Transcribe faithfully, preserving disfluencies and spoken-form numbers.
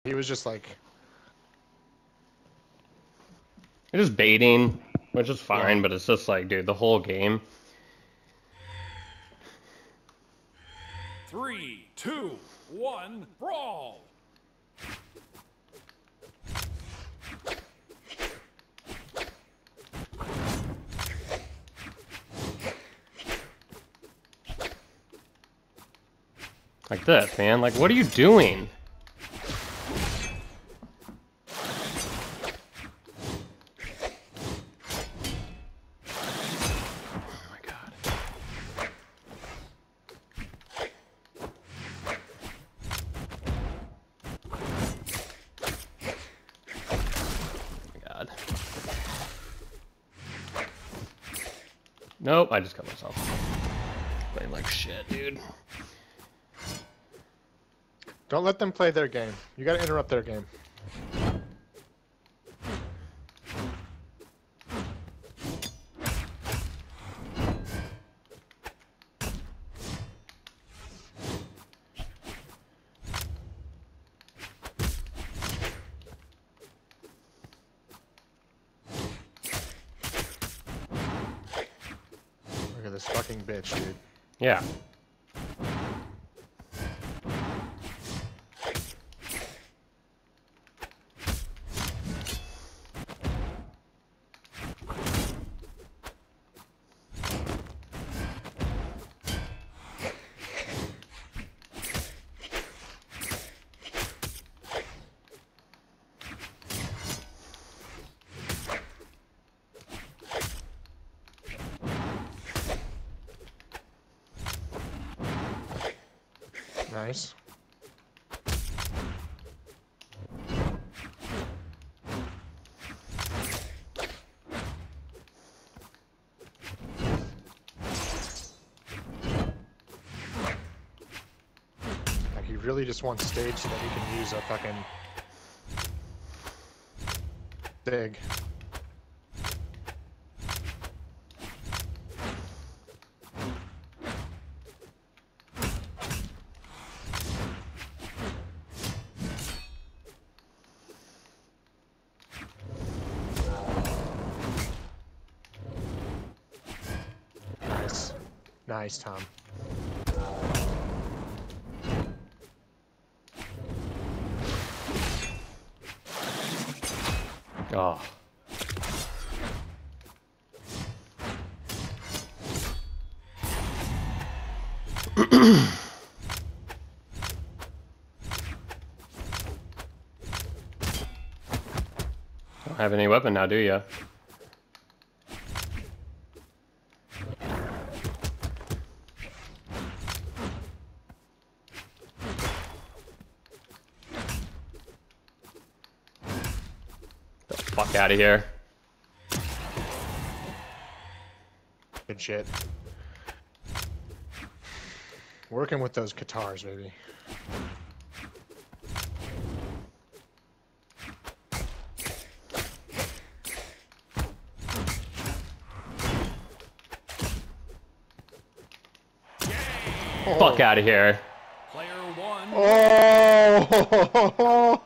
He was just like... You're just baiting, which is fine, Yeah. but it's just like, dude, the whole game. Three, two, one, brawl! Like this, man. Like, what are you doing? Oh my god. Oh my god. Nope, I just cut myself. Playing like shit, dude. Don't let them play their game. You gotta interrupt their game. Look at this fucking bitch, dude. Yeah. Nice. Like, he really just wants stage so that he can use a fucking... dig. Nice. Nice, Tom. Oh. Don't have any weapon now, do ya? The fuck out of here. Good shit. Working with those guitars, baby. Fuck out of here. Player one. Oh!